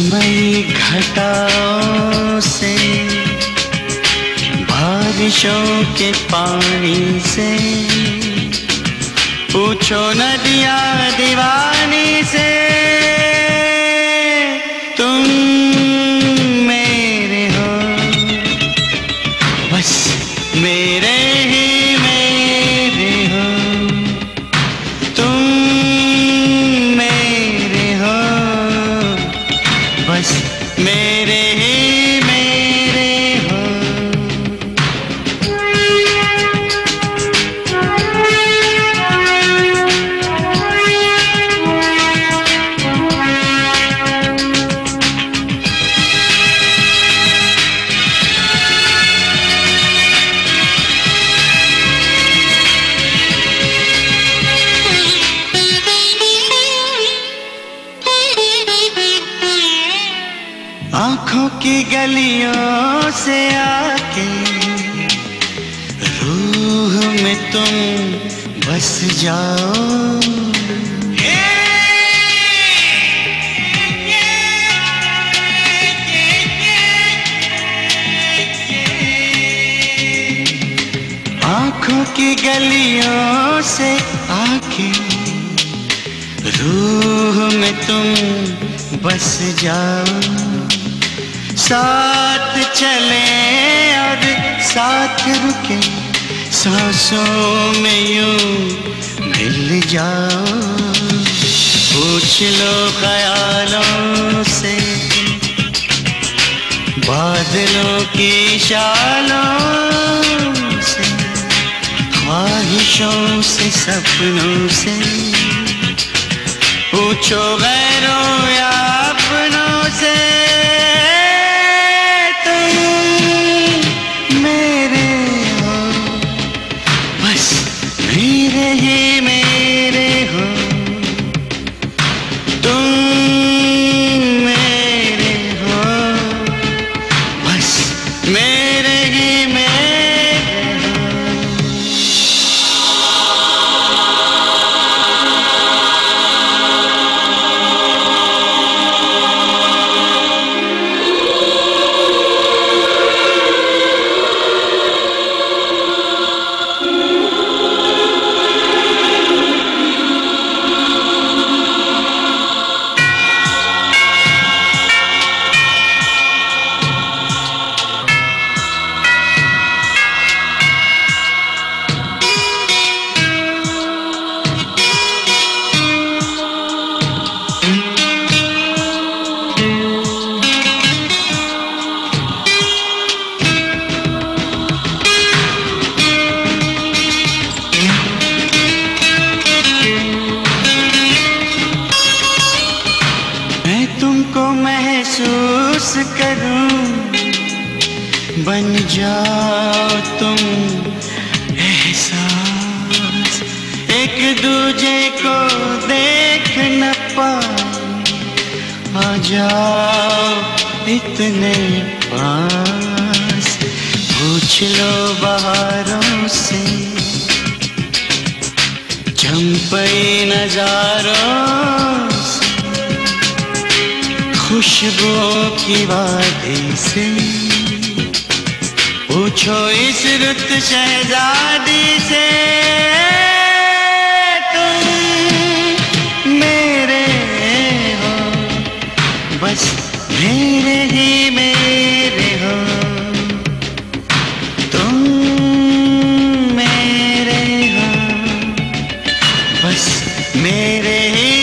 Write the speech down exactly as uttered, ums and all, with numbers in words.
मई घटाओं से, बारिशों के पानी से, पूछो नदियाँ दीवानी से, तुम मेरे हो, बस मेरे ही मेरे हो, तुम मेरे हो, बस मेरे ही मेरे हो। आँखों की गलियों से आके रूह में तुम बस जाओ, आँखों की गलियों से आके रूह में तुम बस जाओ, साथ चले और साथ रुके, सांसों में यूं मिल जाओ, पूछ लो ख्यालों से, बादलों की शालों से, ख्वाहिशों से, सपनों से, पूछो गैरों या अपनों से, मेरे ही मेरे हो, तुम मेरे हो, बस मेरे ही मेरे हो। तुमको महसूस करूं, बन जाओ तुम एहसास, एक दूजे को देख न पाए, आ जाओ इतने पास, पूछ लो बहारों से, चंपई नजारों से, खुशबुओं की वादी से, पूछो इस रुत शहजादी से, तुम मेरे हो, बस मेरे ही मेरे हो, तुम मेरे हो, बस मेरे ही